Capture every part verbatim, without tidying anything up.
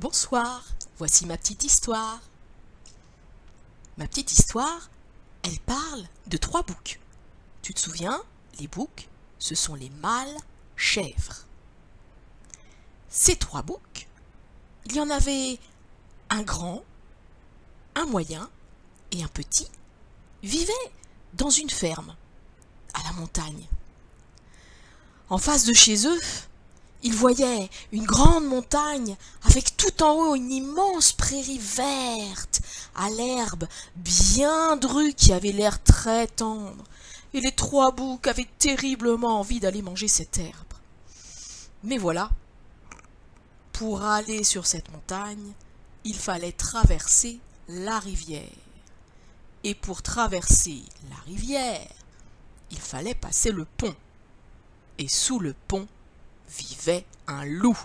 Bonsoir, voici ma petite histoire. Ma petite histoire, elle parle de trois boucs. Tu te souviens, les boucs, ce sont les mâles chèvres. Ces trois boucs, il y en avait un grand, un moyen et un petit, vivaient dans une ferme, à la montagne. En face de chez eux, ils voyaient une grande montagne avec tout en haut une immense prairie verte à l'herbe bien drue qui avait l'air très tendre. Et les trois boucs avaient terriblement envie d'aller manger cette herbe. Mais voilà, pour aller sur cette montagne, il fallait traverser la rivière. Et pour traverser la rivière, il fallait passer le pont. Et sous le pont vivait un loup.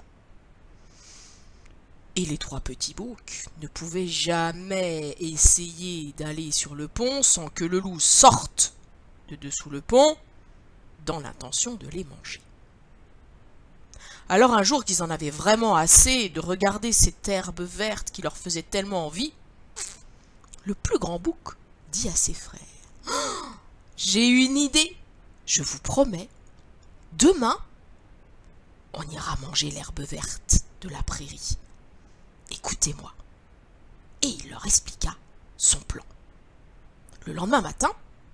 Et les trois petits boucs ne pouvaient jamais essayer d'aller sur le pont sans que le loup sorte de dessous le pont dans l'intention de les manger. Alors un jour qu'ils en avaient vraiment assez de regarder cette herbe verte qui leur faisait tellement envie, le plus grand bouc dit à ses frères oh, « J'ai une idée, je vous promets, demain, on ira manger l'herbe verte de la prairie. Écoutez-moi. » Et il leur expliqua son plan. Le lendemain matin,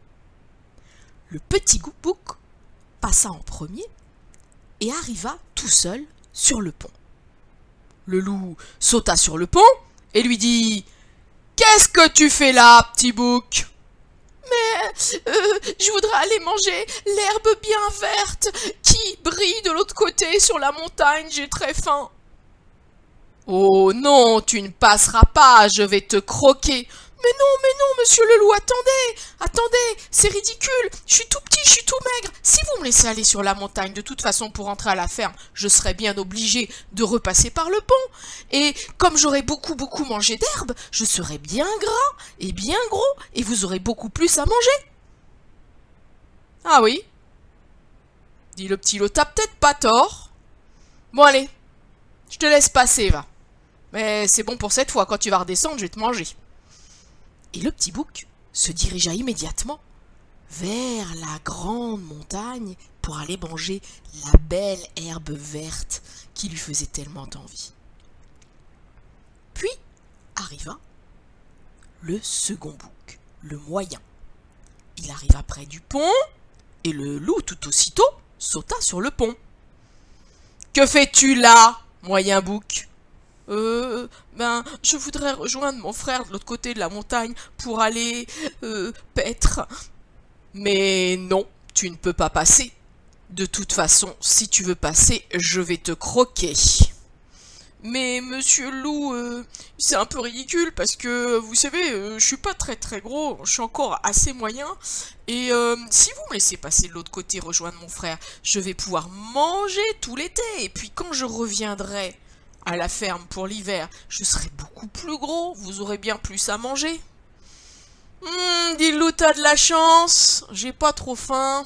le petit bouc passa en premier et arriva tout seul sur le pont. Le loup sauta sur le pont et lui dit « Qu'est-ce que tu fais là, petit bouc ?»« Mais euh, je voudrais aller manger l'herbe bien verte qui brille de l'autre côté sur la montagne, j'ai très faim. »« Oh non, tu ne passeras pas, je vais te croquer. »« Mais non, mais non, monsieur le loup, attendez, attendez, c'est ridicule, je suis tout petit, je suis tout maigre. Si vous me laissez aller sur la montagne, de toute façon, pour rentrer à la ferme, je serai bien obligé de repasser par le pont. Et comme j'aurai beaucoup, beaucoup mangé d'herbe, je serai bien gras et bien gros, et vous aurez beaucoup plus à manger. »« Ah oui, dit le petit loup, t'as peut-être pas tort. Bon allez, je te laisse passer, va. Mais c'est bon pour cette fois, quand tu vas redescendre, je vais te manger. » Et le petit bouc se dirigea immédiatement vers la grande montagne pour aller manger la belle herbe verte qui lui faisait tellement envie. Puis arriva le second bouc, le moyen. Il arriva près du pont et le loup tout aussitôt sauta sur le pont. « Que fais-tu là, moyen bouc ?»« Euh, ben, je voudrais rejoindre mon frère de l'autre côté de la montagne pour aller, euh, paître. »« Mais non, tu ne peux pas passer. De toute façon, si tu veux passer, je vais te croquer. »« Mais monsieur le loup, euh, c'est un peu ridicule parce que, vous savez, euh, je suis pas très très gros, je suis encore assez moyen. Et euh, si vous me laissez passer de l'autre côté rejoindre mon frère, je vais pouvoir manger tout l'été. Et puis quand je reviendrai à la ferme pour l'hiver, je serai beaucoup plus gros, vous aurez bien plus à manger. Hum, dit le loup, t'as de la chance, j'ai pas trop faim.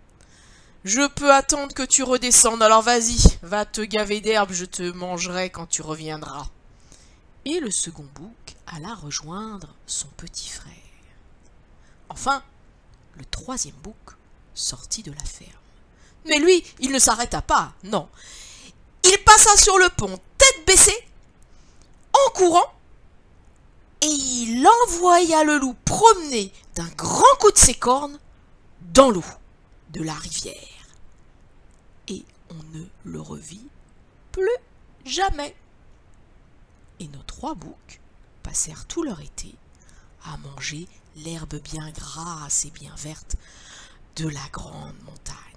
Je peux attendre que tu redescendes, alors vas-y, va te gaver d'herbe, je te mangerai quand tu reviendras. Et le second bouc alla rejoindre son petit frère. Enfin, le troisième bouc sortit de la ferme. Mais lui, il ne s'arrêta pas, non. Il passa sur le pont, tête baissée, en courant, et il envoya le loup promener d'un grand coup de ses cornes dans l'eau de la rivière. Et on ne le revit plus jamais. Et nos trois boucs passèrent tout leur été à manger l'herbe bien grasse et bien verte de la grande montagne.